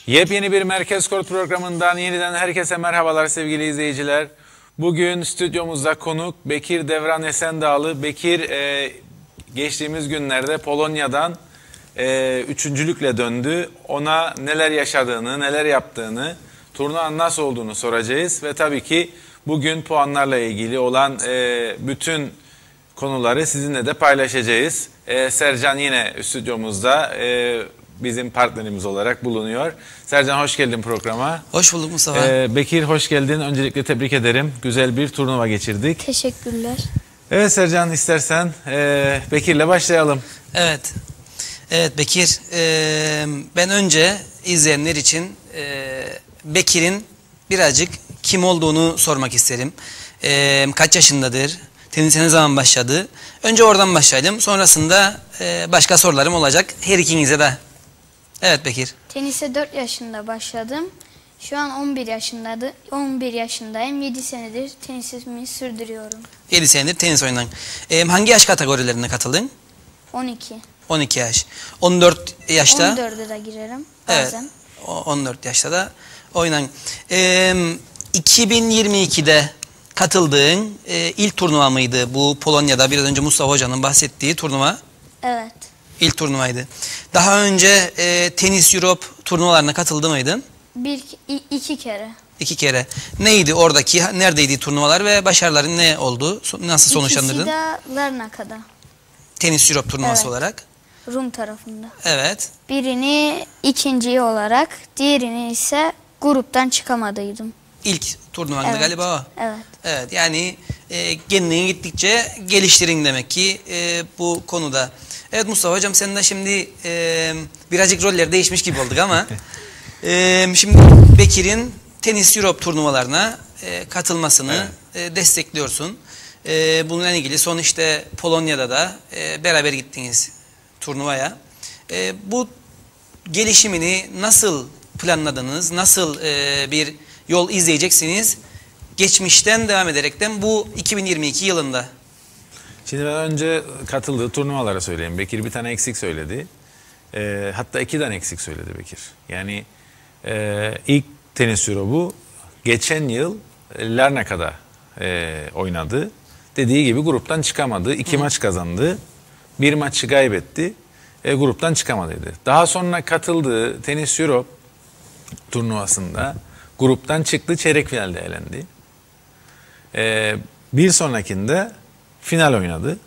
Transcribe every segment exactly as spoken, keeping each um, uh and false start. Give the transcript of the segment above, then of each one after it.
Yepyeni bir Merkez Kort programından yeniden herkese merhabalar sevgili izleyiciler. Bugün stüdyomuzda konuk Bekir Devran Esendağlı. Bekir e, geçtiğimiz günlerde Polonya'dan e, üçüncülükle döndü. Ona neler yaşadığını, neler yaptığını, turnuvanın nasıl olduğunu soracağız. Ve tabii ki bugün puanlarla ilgili olan e, bütün konuları sizinle de paylaşacağız. E, Sercan yine stüdyomuzda e, bizim partnerimiz olarak bulunuyor. Sercan hoş geldin programa. Hoş bulduk Mustafa. Ee, Bekir hoş geldin. Öncelikle tebrik ederim. Güzel bir turnuva geçirdik. Teşekkürler. Evet Sercan, istersen e, Bekir'le başlayalım. Evet. Evet Bekir. E, ben önce izleyenler için e, Bekir'in birazcık kim olduğunu sormak isterim. E, kaç yaşındadır? Tenise ne zaman başladı? Önce oradan başlayalım. Sonrasında e, başka sorularım olacak. Her ikinize de. Evet Bekir. Tenise dört yaşında başladım. Şu an on bir yaşındadır. on bir yaşındayım. yedi senedir tenisimi sürdürüyorum. yedi senedir tenis oynan. Ee, hangi yaş kategorilerine katıldın? on iki. on iki yaş. on dört yaşta? on dörde de girerim bazen. Evet. on dört yaşta da oynan. Ee, iki bin yirmi ikide katıldığın e, ilk turnuva mıydı? Bu Polonya'da biraz önce Mustafa Hoca'nın bahsettiği turnuva. Evet. İlk turnuvaydı. Daha önce e, Tenis Europe turnuvalarına katıldı mıydın? Bir, iki kere. İki kere. Neydi oradaki, neredeydi turnuvalar ve başarıların ne oldu? Nasıl sonuçlandırdın? İkisi de Larnaka'da. Tenis Europe turnuvası Evet. olarak. Rum tarafında. Evet. Birini ikinci olarak, diğerini ise gruptan çıkamadıydım. İlk turnuvandı Evet. galiba o. Evet. Evet, yani e, kendini gittikçe geliştirin demek ki e, bu konuda. Evet Mustafa Hocam, sen de şimdi e, birazcık roller değişmiş gibi olduk ama e, şimdi Bekir'in Tenis Europe turnuvalarına e, katılmasını evet. e, destekliyorsun. E, bununla ilgili son işte Polonya'da da e, beraber gittiniz turnuvaya. E, bu gelişimini nasıl planladınız? Nasıl e, bir yol izleyeceksiniz? Geçmişten devam ederekten bu iki bin yirmi iki yılında. Şimdi ben önce katıldığı turnuvalara söyleyeyim. Bekir bir tane eksik söyledi. E, hatta iki tane eksik söyledi Bekir. Yani e, ilk Tenis Europe'u geçen yıl Larnaka'da e, oynadı. Dediği gibi gruptan çıkamadı. İki Hı. maç kazandı. Bir maçı kaybetti. E, gruptan çıkamadıydı. Daha sonra katıldığı Tenis Europe turnuvasında gruptan çıktı. Çeyrek finalde elendi. E, bir sonrakinde final oynadı.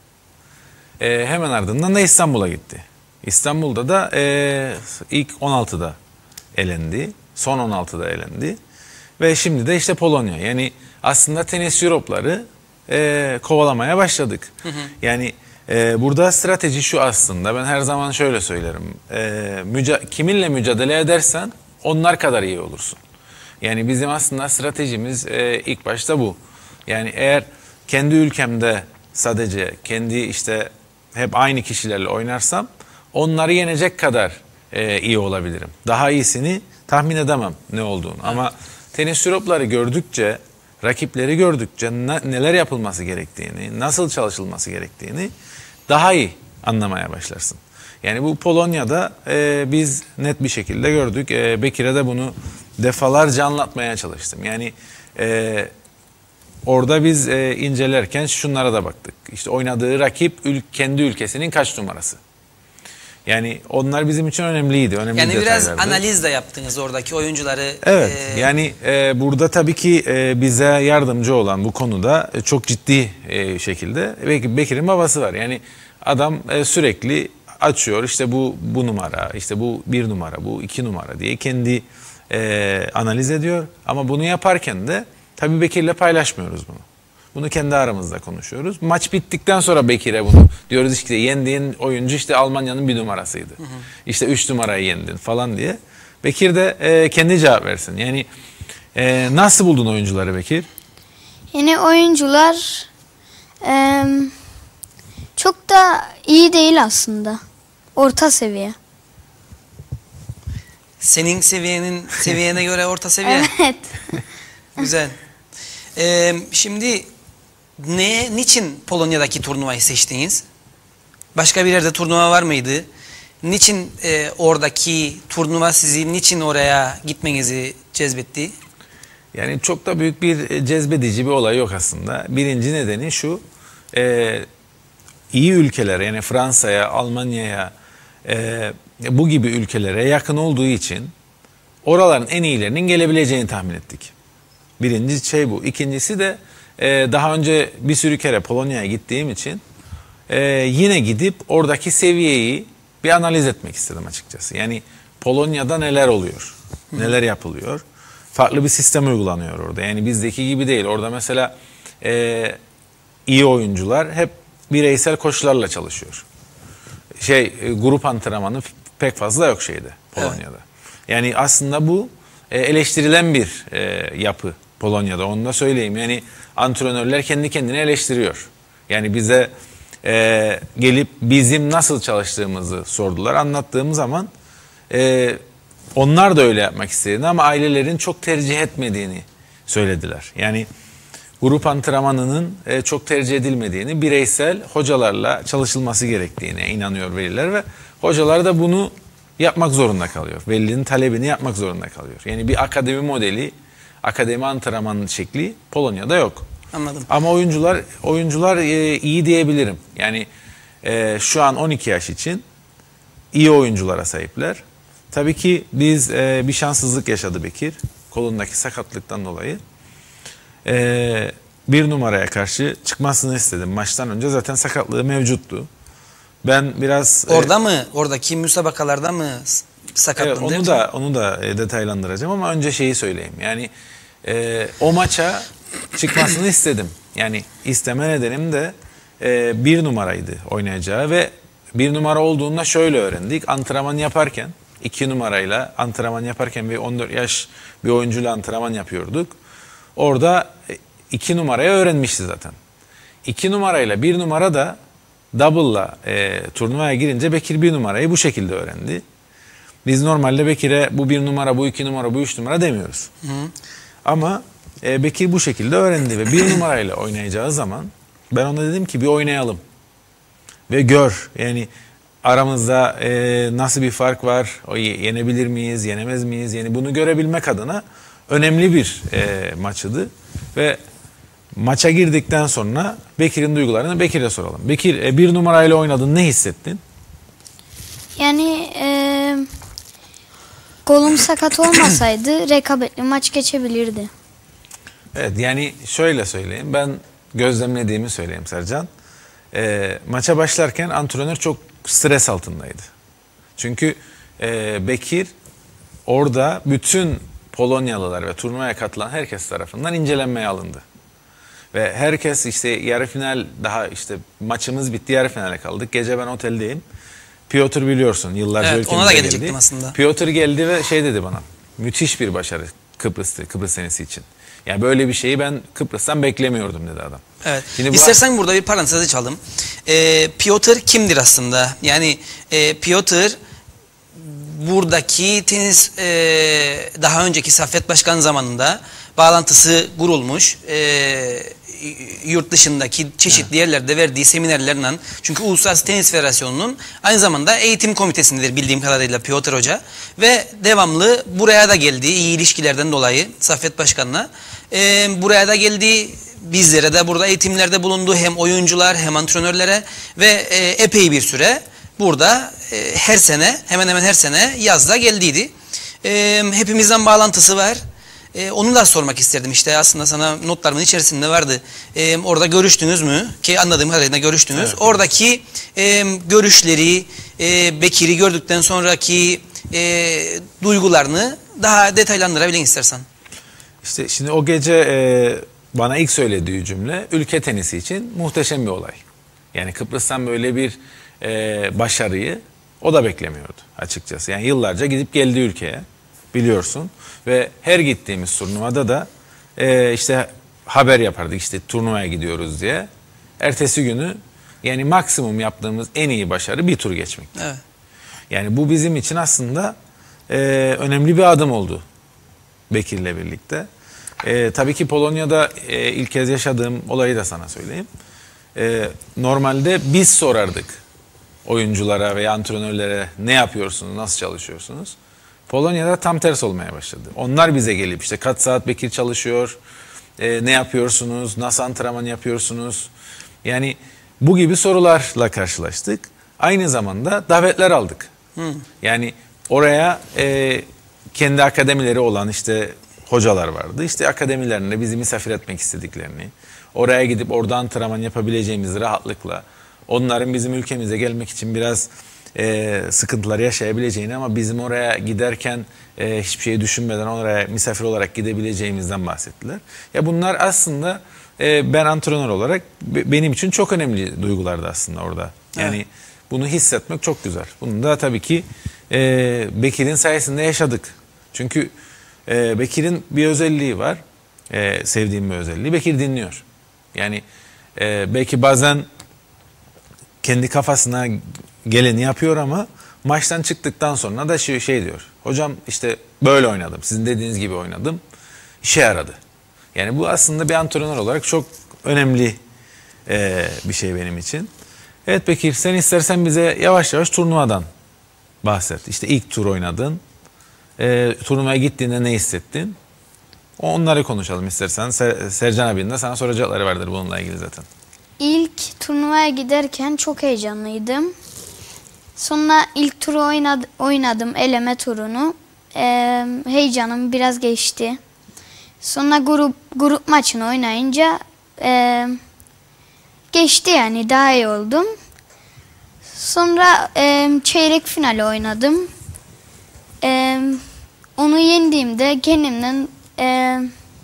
E, hemen ardından da İstanbul'a gitti. İstanbul'da da e, ilk on altıda elendi. Son on altıda elendi. Ve şimdi de işte Polonya. Yani aslında Tenis Europe'ları e, kovalamaya başladık. Hı hı. Yani e, burada strateji şu aslında. Ben her zaman şöyle söylerim. E, müca kiminle mücadele edersen onlar kadar iyi olursun. Yani bizim aslında stratejimiz e, ilk başta bu. Yani eğer kendi ülkemde sadece kendi işte hep aynı kişilerle oynarsam onları yenecek kadar e, iyi olabilirim. Daha iyisini tahmin edemem ne olduğunu. Evet. Ama Tenis Europe'ları gördükçe, rakipleri gördükçe neler yapılması gerektiğini, nasıl çalışılması gerektiğini daha iyi anlamaya başlarsın. Yani bu Polonya'da e, biz net bir şekilde gördük. E, Bekir'e de bunu defalarca anlatmaya çalıştım. Yani e, orada biz e, incelerken şunlara da baktık. İşte oynadığı rakip ül kendi ülkesinin kaç numarası. Yani onlar bizim için önemliydi. Önemli yani biraz detaylardı. analiz de yaptınız oradaki oyuncuları. Evet. E... Yani e, burada tabii ki e, bize yardımcı olan bu konuda e, çok ciddi e, şekilde Bek Bekir'in babası var. Yani adam e, sürekli açıyor. İşte bu bu numara, işte bu bir numara, bu iki numara diye kendi e, analiz ediyor. Ama bunu yaparken de tabii Bekir'le paylaşmıyoruz bunu. Bunu kendi aramızda konuşuyoruz. Maç bittikten sonra Bekir'e bunu diyoruz, işte yendiğin oyuncu işte Almanya'nın bir numarasıydı. Hı hı. İşte üç numarayı yendin falan diye. Bekir de e, kendi cevap versin. Yani e, nasıl buldun oyuncuları Bekir? Yani oyuncular e, çok da iyi değil aslında. Orta seviye. Senin seviyenin seviyene göre orta seviye. Evet. Güzel. Ee, şimdi ne, niçin Polonya'daki turnuvayı seçtiniz? Başka bir yerde turnuva var mıydı? niçin e, oradaki turnuva sizi niçin oraya gitmenizi cezbetti? Yani çok da büyük bir cezbedici bir olay yok aslında. Birinci nedeni şu, e, iyi ülkelere yani Fransa'ya, Almanya'ya, e, bu gibi ülkelere yakın olduğu için oraların en iyilerinin gelebileceğini tahmin ettik. Birinci şey bu. İkincisi de e, daha önce bir sürü kere Polonya'ya gittiğim için e, yine gidip oradaki seviyeyi bir analiz etmek istedim açıkçası. Yani Polonya'da neler oluyor, neler yapılıyor. Farklı bir sistem uygulanıyor orada. Yani bizdeki gibi değil. Orada mesela e, iyi oyuncular hep bireysel koçlarla çalışıyor. Şey e, grup antrenmanı pek fazla yok şeyde Polonya'da. Evet. Yani aslında bu e, eleştirilen bir e, yapı Polonya'da. Onu da söyleyeyim. Yani antrenörler kendi kendine eleştiriyor. Yani bize e, gelip bizim nasıl çalıştığımızı sordular. Anlattığım zaman e, onlar da öyle yapmak istediğini ama ailelerin çok tercih etmediğini söylediler. Yani grup antrenmanının e, çok tercih edilmediğini, bireysel hocalarla çalışılması gerektiğine inanıyor veliler ve hocalar da bunu yapmak zorunda kalıyor. Velinin talebini yapmak zorunda kalıyor. Yani bir akademi modeli, akademi antrenman şekli Polonya'da yok. Anladım. Ama oyuncular oyuncular e, iyi diyebilirim. Yani e, şu an on iki yaş için iyi oyunculara sahipler. Tabii ki biz e, bir şanssızlık yaşadı Bekir. Kolundaki sakatlıktan dolayı. E, bir numaraya karşı çıkmasını istedim. Maçtan önce zaten sakatlığı mevcuttu. Ben biraz... Orada e, mı? Oradaki müsabakalarda mı sakatlandı? Evet, onu da onu da e, detaylandıracağım ama önce şeyi söyleyeyim. Yani e, o maça çıkmasını istedim. Yani isteme nedenim de e, bir numaraydı oynayacağı ve bir numara olduğunda şöyle öğrendik. Antrenman yaparken iki numarayla antrenman yaparken ve on dört yaş bir oyuncuyla antrenman yapıyorduk. Orada iki numarayı öğrenmişti zaten. iki numarayla bir numara da double'la e, turnuvaya girince Bekir bir numarayı bu şekilde öğrendi. Biz normalde Bekir'e bu bir numara, bu iki numara, bu üç numara demiyoruz. Hı. Ama e, Bekir bu şekilde öğrendi ve bir numarayla oynayacağı zaman ben ona dedim ki bir oynayalım. Ve gör yani aramızda e, nasıl bir fark var, o yenebilir miyiz, yenemez miyiz? Yani bunu görebilmek adına önemli bir e, maçıydı. Ve maça girdikten sonra Bekir'in duygularını Bekir'e soralım. Bekir e, bir numarayla oynadın, ne hissettin? Yani e, kolum sakat olmasaydı rekabetli maç geçebilirdi. Evet, yani şöyle söyleyeyim, ben gözlemlediğimi söyleyeyim Sercan. E, maça başlarken antrenör çok stres altındaydı. Çünkü e, Bekir orada bütün Polonyalılar ve turnuvaya katılan herkes tarafından incelenmeye alındı. Ve herkes işte yarı final, daha işte maçımız bitti, yarı finale kaldık. Gece ben oteldeyim. Piotr biliyorsun yıllarca evet, ülkemize ona da geldi. gelecektim aslında. Piotr geldi ve şey dedi bana, müthiş bir başarı Kıbrıs'tı, Kıbrıs senesi için. Yani böyle bir şeyi ben Kıbrıs'tan beklemiyordum dedi adam. Evet. Şimdi İstersen bu... burada bir parantez açalım. Ee, Piotr kimdir aslında? Yani e, Piotr buradaki tenis e, daha önceki Saffet Başkan zamanında bağlantısı kurulmuş. E, yurt dışındaki çeşitli yerlerde verdiği seminerlerle, çünkü Uluslararası Tenis Federasyonu'nun aynı zamanda eğitim komitesindedir bildiğim kadarıyla Piotr Hoca ve devamlı buraya da geldi iyi ilişkilerden dolayı Saffet Başkan'la. E, buraya da geldi, bizlere de burada eğitimlerde bulundu, hem oyuncular hem antrenörlere ve e, epey bir süre burada e, her sene, hemen hemen her sene yazda geldiydi. E, hepimizden bağlantısı var. E, onu da sormak isterdim, işte aslında sana notlarımın içerisinde vardı. E, orada görüştünüz mü? Ki anladığım kadarıyla görüştünüz. Evet, oradaki e, görüşleri, e, Bekir'i gördükten sonraki e, duygularını daha detaylandırabilin istersen. İşte şimdi o gece e, bana ilk söylediği cümle ülke tenisi için muhteşem bir olay. Yani Kıbrıs'tan böyle bir e, başarıyı o da beklemiyordu açıkçası. Yani yıllarca gidip geldi ülkeye, biliyorsun. Ve her gittiğimiz turnuvada da e, işte haber yapardık, işte turnuvaya gidiyoruz diye. Ertesi günü yani maksimum yaptığımız en iyi başarı bir tur geçmek. Evet. Yani bu bizim için aslında e, önemli bir adım oldu Bekir'le birlikte. E, tabii ki Polonya'da e, ilk kez yaşadığım olayı da sana söyleyeyim. E, normalde biz sorardık oyunculara veya antrenörlere ne yapıyorsunuz, nasıl çalışıyorsunuz? Polonya'da tam tersi olmaya başladı. Onlar bize gelip işte kaç saat Bekir çalışıyor, e, ne yapıyorsunuz, nasıl antrenman yapıyorsunuz? Yani bu gibi sorularla karşılaştık. Aynı zamanda davetler aldık. Hmm. Yani oraya e, kendi akademileri olan işte hocalar vardı. İşte akademilerine bizi misafir etmek istediklerini, oraya gidip orada antrenman yapabileceğimiz rahatlıkla, onların bizim ülkemize gelmek için biraz e, sıkıntılar yaşayabileceğini ama bizim oraya giderken e, hiçbir şey düşünmeden oraya misafir olarak gidebileceğimizden bahsettiler. Ya bunlar aslında e, ben antrenör olarak be, benim için çok önemli duygulardı aslında orada. Yani evet. Bunu hissetmek çok güzel. Bunu da tabii ki e, Bekir'in sayesinde yaşadık. Çünkü e, Bekir'in bir özelliği var. E, sevdiğim bir özelliği. Bekir dinliyor. Yani e, belki bazen kendi kafasına geleni yapıyor ama maçtan çıktıktan sonra da şey, şey diyor. Hocam işte böyle oynadım. Sizin dediğiniz gibi oynadım. İşe yaradı. Yani bu aslında bir antrenör olarak çok önemli e, bir şey benim için. Evet Bekir, sen istersen bize yavaş yavaş turnuvadan bahset. İşte ilk tur oynadın. E, turnuvaya gittiğinde ne hissettin? Onları konuşalım istersen. Ser, Sercan abinin de sana soracakları vardır bununla ilgili zaten. İlk turnuvaya giderken çok heyecanlıydım. Sonra ilk turu oynadı, oynadım, eleme turunu. Ee, heyecanım biraz geçti. Sonra grup grup maçını oynayınca e, geçti yani, daha iyi oldum. Sonra e, çeyrek finali oynadım. E, onu yendiğimde kendimden e,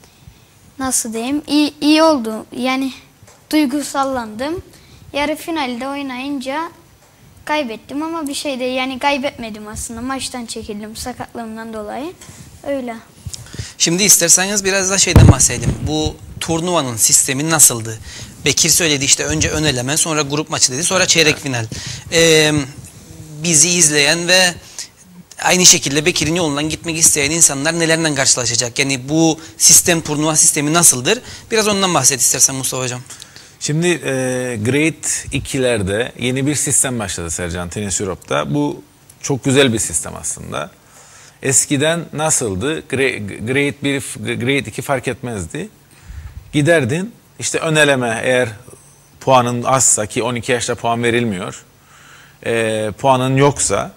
nasıl diyeyim iyi, iyi oldu. Yani duygusallandım. Yarı finalde oynayınca kaybettim ama bir şey de yani kaybetmedim aslında. Maçtan çekildim sakatlığımdan dolayı. Öyle. Şimdi isterseniz biraz da şeyden bahsedelim. Bu turnuvanın sistemi nasıldı? Bekir söyledi işte önce ön eleme, sonra grup maçı dedi, sonra çeyrek final. Ee, bizi izleyen ve aynı şekilde Bekir'in yolundan gitmek isteyen insanlar nelerden karşılaşacak? Yani bu sistem, turnuva sistemi nasıldır? Biraz ondan bahset istersen Mustafa Hocam. Şimdi e, Grade ikilerde yeni bir sistem başladı Sercan, Tenis Europe'da. Bu çok güzel bir sistem aslında. Eskiden nasıldı? Grade bir, Grade iki fark etmezdi. Giderdin, işte ön eleme eğer puanın azsa, ki on iki yaşta puan verilmiyor, e, puanın yoksa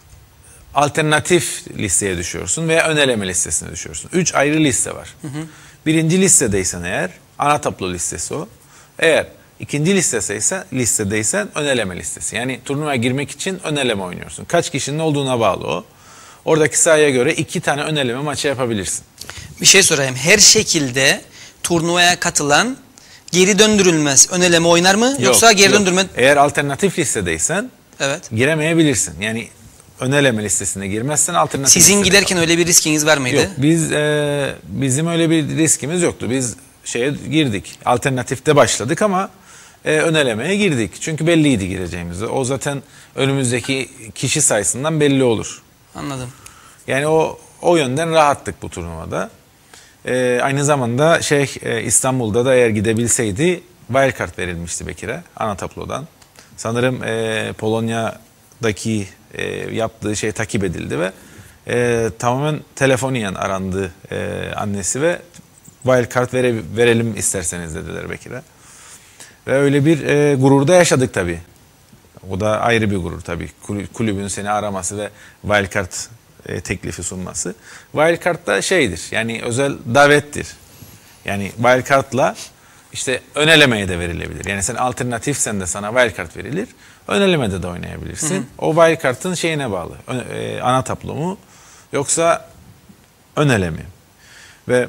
alternatif listeye düşüyorsun veya ön eleme listesine düşüyorsun. Üç ayrı liste var. Hı hı. Birinci listedeysen eğer ana tablo listesi o. Eğer ikinci listedeysen, listedeysen ön eleme listesi. Yani turnuvaya girmek için ön eleme oynuyorsun. Kaç kişinin olduğuna bağlı o. Oradaki sayıya göre iki tane ön eleme maçı yapabilirsin. Bir şey sorayım. Her şekilde turnuvaya katılan geri döndürülmez ön eleme oynar mı? Yok, yoksa geri yok. döndürme... Eğer alternatif listedeysen evet. giremeyebilirsin. Yani ön eleme listesine girmezsen alternatif. Sizin giderken öyle bir riskiniz var mıydı? Yok. Biz e, bizim öyle bir riskimiz yoktu. Biz şeye girdik. Alternatifte başladık ama e, ön elemeye girdik. Çünkü belliydi gireceğimiz. O zaten önümüzdeki kişi sayısından belli olur. Anladım. Yani o o yönden rahattık bu turnuvada. Ee, aynı zamanda şey e, İstanbul'da da eğer gidebilseydi wildcard verilmişti Bekir'e ana tablodan. Sanırım e, Polonya'daki e, yaptığı şey takip edildi ve e, tamamen telefoniyen arandı e, annesi ve wildcard vere, verelim isterseniz dediler Bekir'e. Ve öyle bir e, gururda yaşadık tabii. O da ayrı bir gurur tabii. Kulübün seni araması ve wildcard e, teklifi sunması. Wildcard da şeydir, yani özel davettir. Yani wildcard'la işte ön elemeye de verilebilir. Yani sen alternatifsen de sana wildcard verilir. Ön elemede de oynayabilirsin. Hı hı. O wildcard'ın şeyine bağlı. Ön, e, ana tablo mu yoksa ön eleme. Ve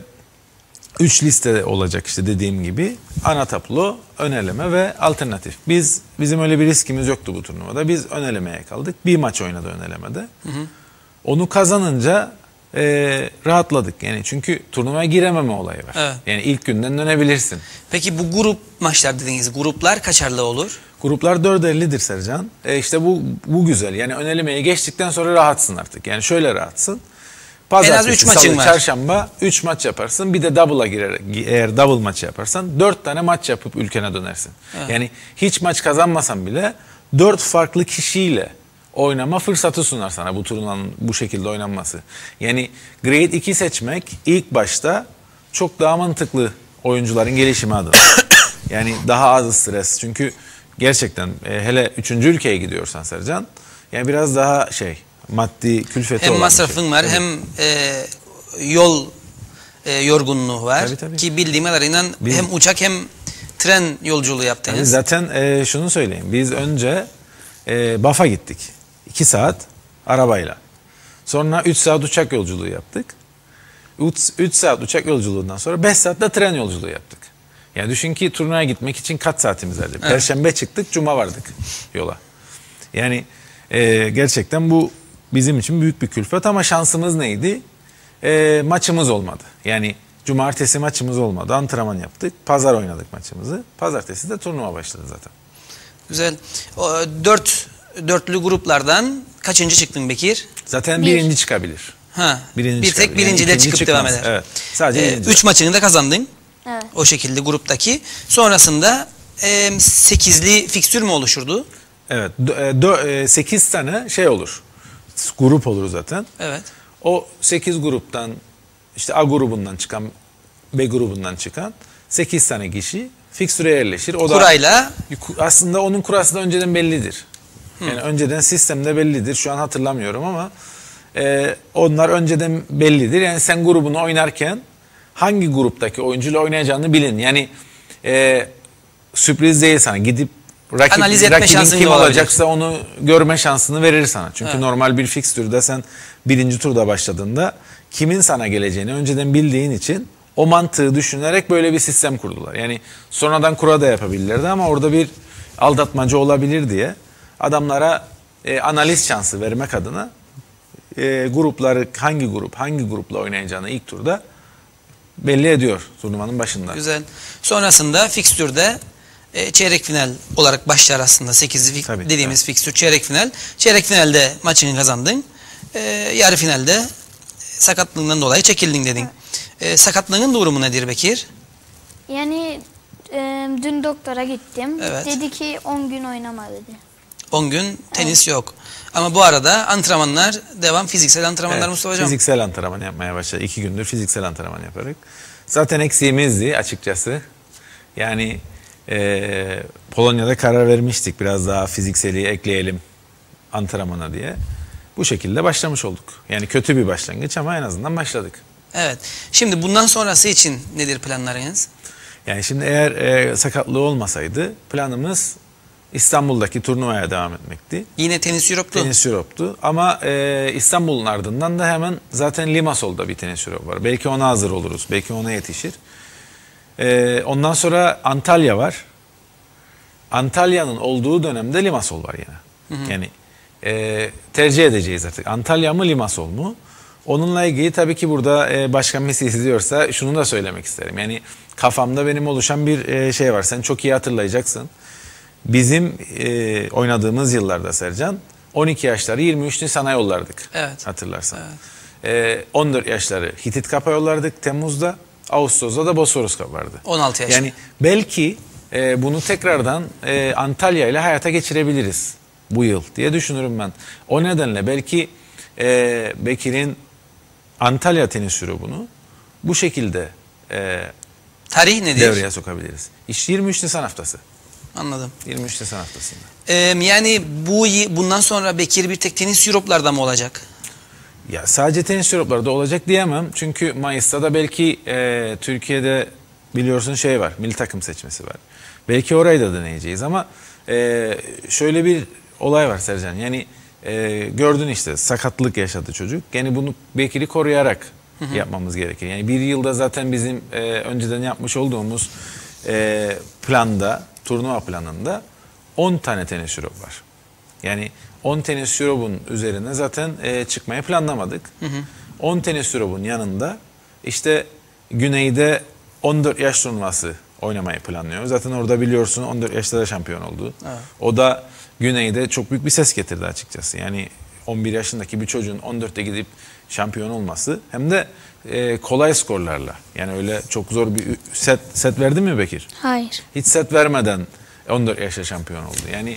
üç liste olacak işte dediğim gibi. Ana tablo, ön eleme ve alternatif. Biz bizim öyle bir riskimiz yoktu bu turnuvada. Biz ön elemeye kaldık. Bir maç oynadı ön elemede. Hı hı. Onu kazanınca e, rahatladık. Yani çünkü turnuvaya girememe olayı var. Evet. Yani ilk günden dönebilirsin. Peki bu grup maçlar dediğiniz gruplar kaçarlı olur? Gruplar dört ellidir Sercan. E işte bu bu güzel. Yani ön elemeye geçtikten sonra rahatsın artık. Yani şöyle rahatsın. Pazartesi, en az üç maçın var. Çarşamba üç maç yaparsın. Bir de double'a girer. Eğer double maçı yaparsan dört tane maç yapıp ülkene dönersin. Evet. Yani hiç maç kazanmasan bile dört farklı kişiyle oynama fırsatı sunar sana bu turnuvanın bu şekilde oynanması. Yani Grade iki seçmek ilk başta çok daha mantıklı oyuncuların gelişimi adına. Yani daha az stres. Çünkü gerçekten e, hele üçüncü ülkeye gidiyorsan Sercan, yani biraz daha şey maddi külfeti hem olan masrafın şey. var Tabii. hem e, yol e, yorgunluğu var. Tabii, tabii. Ki bildiğim kadarıyla hem uçak hem tren yolculuğu yaptınız. Yani zaten e, şunu söyleyeyim. Biz önce e, Baf'a gittik. iki saat arabayla. Sonra üç saat uçak yolculuğu yaptık. üç saat uçak yolculuğundan sonra beş saatte tren yolculuğu yaptık. Yani düşün ki turnuvaya gitmek için kaç saatimiz vardı? Evet. Perşembe çıktık, cuma vardık yola. Yani e, gerçekten bu bizim için büyük bir külfet ama şansımız neydi? E, maçımız olmadı. Yani cumartesi maçımız olmadı. Antrenman yaptık. Pazar oynadık maçımızı. Pazartesi de turnuva başladı zaten. Güzel. O, dört, dörtlü gruplardan kaçıncı çıktın Bekir? Zaten Bir. birinci çıkabilir. Ha, Birinci bir çıkabilir. tek birinciyle Yani çıkıp ikinci devam çıkmaz. eder. Evet. Sadece Ee, birinci. üç maçını da kazandın. Evet. O şekilde gruptaki. Sonrasında e, sekizli fikstür mü oluşurdu? Evet. sekiz tane şey olur. Grup olur zaten. Evet. O sekiz gruptan işte A grubundan çıkan, B grubundan çıkan sekiz tane kişi fikstüre yerleşir. O Kurayla. Da, aslında onun kurası da önceden bellidir. Yani önceden sistemde bellidir. Şu an hatırlamıyorum ama e, onlar önceden bellidir. Yani sen grubunu oynarken hangi gruptaki oyuncuyla oynayacağını bilin. Yani e, sürpriz değil sana. Gidip rakip, Analiz etme rakibin şansın kim da olabilir. olacaksa onu görme şansını verir sana. Çünkü Evet. normal bir fikstürde sen birinci turda başladığında kimin sana geleceğini önceden bildiğin için o mantığı düşünerek böyle bir sistem kurdular. Yani sonradan kura da yapabilirlerdi ama orada bir aldatmaca olabilir diye adamlara e, analiz şansı vermek adına e, grupları hangi grup hangi grupla oynayacağını ilk turda belli ediyor turnuvanın başında. Güzel. Sonrasında fikstürde e, çeyrek final olarak başlar aslında. sekizli fik- Tabii, dediğimiz tabii. fikstür çeyrek final. Çeyrek finalde maçını kazandın. E, yarı finalde sakatlığından dolayı çekildin dedin. E, sakatlığın durumu nedir Bekir? Yani e, dün doktora gittim. Evet. Dedi ki on gün oynama dedi. on gün tenis yok. Ama bu arada antrenmanlar devam, fiziksel antrenmanlar Evet, Mustafa Hocam. fiziksel antrenman yapmaya başladı. İki gündür fiziksel antrenman yaparak. Zaten eksiğimizdi açıkçası. Yani e, Polonya'da karar vermiştik biraz daha fizikseli ekleyelim antrenmana diye. Bu şekilde başlamış olduk. Yani kötü bir başlangıç ama en azından başladık. Evet. Şimdi bundan sonrası için nedir planlarınız? Yani şimdi eğer e, sakatlığı olmasaydı planımız İstanbul'daki turnuvaya devam etmekti. Yine Tenis Europe'tu. Tenis Europe'tu ama e, İstanbul'un ardından da hemen zaten Limassol'da bir Tenis Europe var. Belki ona hazır oluruz, belki ona yetişir. E, ondan sonra Antalya var. Antalya'nın olduğu dönemde Limassol var yine. Hı hı. Yani e, tercih edeceğiz artık. Antalya mı Limassol mu? Onunla ilgili tabii ki burada e, Başkan Mesih izliyorsa şunu da söylemek isterim. Yani kafamda benim oluşan bir e, şey var. Sen çok iyi hatırlayacaksın. Bizim e, oynadığımız yıllarda Sercan on iki yaşları yirmi üç Nisan'a yollardık. Evet. Hatırlarsan. Evet. E, on dört yaşları Hitit Cup'a yollardık Temmuz'da. Ağustos'ta da Bosphorus Cup vardı. on altı yaş. Yani belki e, bunu tekrardan e, Antalya ile hayata geçirebiliriz bu yıl diye düşünürüm ben. O nedenle belki e, Bekir'in Antalya Tenis Europe'unu bu şekilde e, Tarih nedir? devreye sokabiliriz. İşte yirmi üç Nisan haftası. Anladım. yirmi üç Nisan haftasında. Ee, yani bu bundan sonra Bekir bir tek Tenis Europe'larda mı olacak? Ya sadece Tenis Europe'larda olacak diyemem. Çünkü Mayıs'ta da belki e, Türkiye'de biliyorsun şey var. Milli takım seçmesi var. Belki orayı da deneyeceğiz ama e, şöyle bir olay var Sercan. Yani e, gördün işte sakatlık yaşadı çocuk. Yani bunu Bekir'i koruyarak hı hı. yapmamız gerekir. Yani bir yılda zaten bizim e, önceden yapmış olduğumuz e, planda, turnuva planında on tane Tenis Europe var. Yani on Tenis Europe'un üzerine zaten e, çıkmayı planlamadık. Hı hı. on Tenis Europe'un yanında işte Güney'de on dört yaş turnuvası oynamayı planlıyor. Zaten orada biliyorsun on dört yaşta da şampiyon oldu. Evet. O da Güney'de çok büyük bir ses getirdi açıkçası. Yani on bir yaşındaki bir çocuğun on dörtte gidip şampiyon olması hem de e, kolay skorlarla. Yani öyle çok zor bir set set verdi mi Bekir? Hayır. Hiç set vermeden on dört yaşta şampiyon oldu. Yani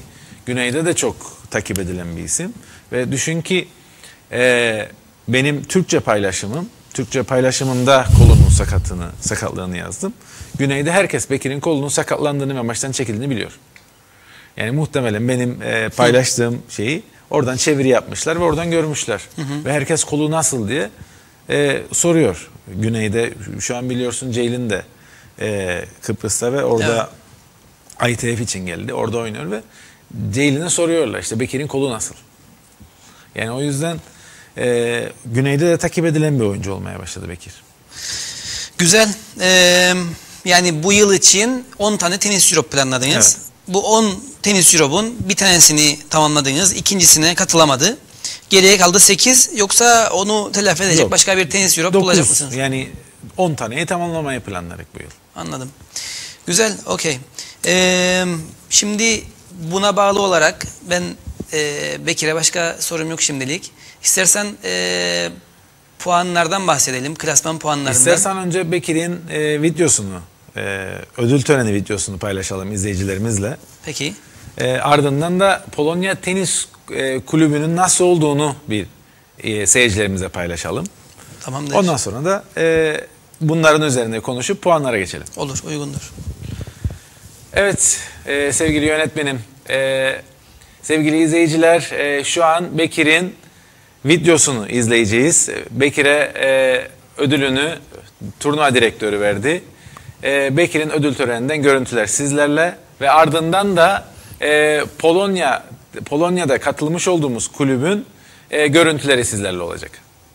Güney'de de çok takip edilen bir isim. Ve düşün ki e, benim Türkçe paylaşımım, Türkçe paylaşımımda kolunun sakatını, sakatlığını yazdım. Güney'de herkes Bekir'in kolunun sakatlandığını ve maçtan çekildiğini biliyor. Yani muhtemelen benim e, paylaştığım şeyi oradan çeviri yapmışlar ve oradan görmüşler. Hı hı. Ve herkes kolu nasıl diye e, soruyor. Güney'de şu an biliyorsun Ceylin de e, Kıbrıs'ta ve orada evet. I T F için geldi. Orada oynuyor ve Ceylin'e soruyorlar işte Bekir'in kolu nasıl? Yani o yüzden e, Güney'de de takip edilen bir oyuncu olmaya başladı Bekir. Güzel. Ee, yani bu yıl için on tane tenis Europe planladınız. Evet. Bu on tenis Europe'un bir tanesini tamamladınız. İkincisine katılamadı. Geriye kaldı sekiz. Yoksa onu telafi edecek Yok. başka bir tenis Europe bulacak mısınız? Yani on taneyi tamamlamayı planladık bu yıl. Anladım. Güzel. Okey. Ee, şimdi buna bağlı olarak ben e, Bekir'e başka sorum yok şimdilik. İstersen e, puanlardan bahsedelim. Klasman puanlarından. İstersen önce Bekir'in e, videosunu, e, ödül töreni videosunu paylaşalım izleyicilerimizle. Peki. E, ardından da Polonya Tenis e, Kulübü'nün nasıl olduğunu bir e, seyircilerimize paylaşalım. Tamamdır. Ondan sonra da e, bunların üzerine konuşup puanlara geçelim. Olur, uygundur. Evet, e, sevgili yönetmenim, e, sevgili izleyiciler, e, şu an Bekir'in videosunu izleyeceğiz. Bekir'e e, ödülünü turnuva direktörü verdi. E, Bekir'in ödül töreninden görüntüler sizlerle ve ardından da e, Polonya Polonya'da katılmış olduğumuz kulübün e, görüntüleri sizlerle olacak.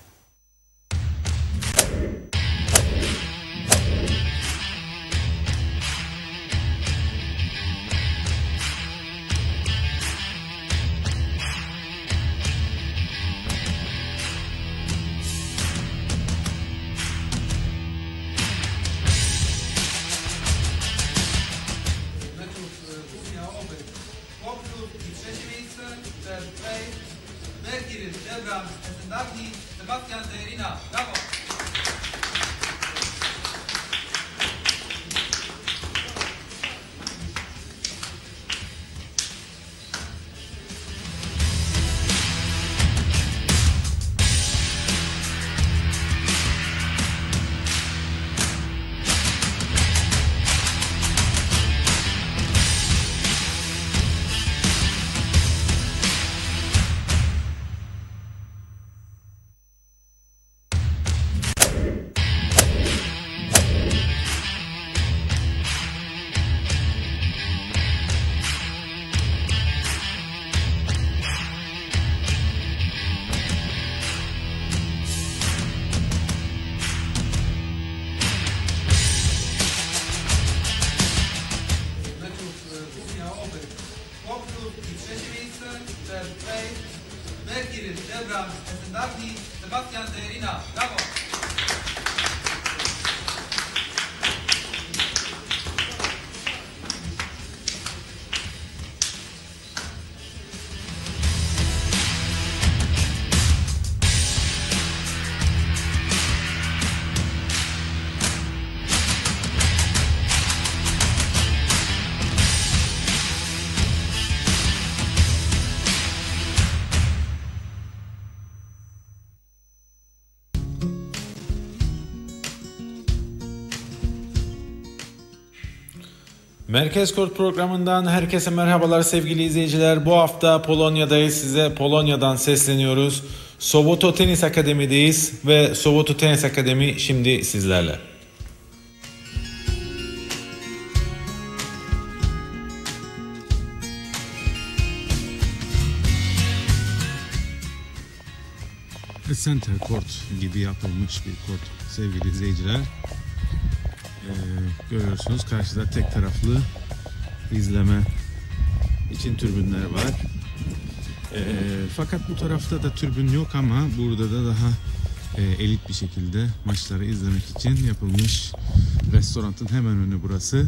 Sebastian Serina, bravo! Sebastian Serina, bravo! Merkez Kort programından herkese merhabalar sevgili izleyiciler. Bu hafta Polonya'dayız. Size Polonya'dan sesleniyoruz. Sowoto Tenis Akademi'deyiz ve Sowoto Tenis Akademi şimdi sizlerle. Center Court gibi yapılmış bir kort sevgili izleyiciler. Ee, görüyorsunuz karşıda tek taraflı izleme için türbünler var. Ee, fakat bu tarafta da türbün yok ama burada da daha e, elit bir şekilde maçları izlemek için yapılmış. Restoranın hemen önü burası.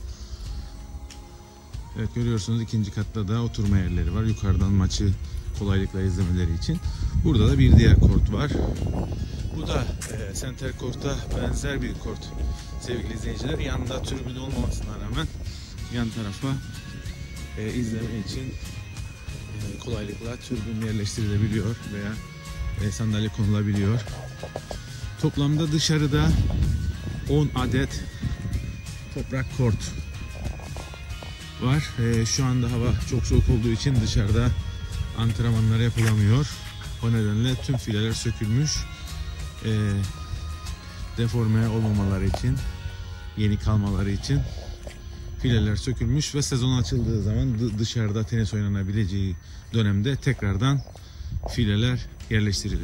Evet, görüyorsunuz ikinci katta da oturma yerleri var. Yukarıdan maçı kolaylıkla izlemeleri için. Burada da bir diğer kort var. Bu da e, Center Court'a benzer bir kort sevgili izleyiciler. Yanında tribün olmamasına rağmen yan tarafa e, izleme için kolaylıkla türbün yerleştirilebiliyor veya e, sandalye konulabiliyor. Toplamda dışarıda on adet toprak kort var. E, şu anda hava çok soğuk olduğu için dışarıda antrenmanlar yapılamıyor. O nedenle tüm fileler sökülmüş. E, deforme olmamaları için, yeni kalmaları için fileler sökülmüş ve sezon açıldığı zaman dışarıda tenis oynanabileceği dönemde tekrardan fileler yerleştirilir.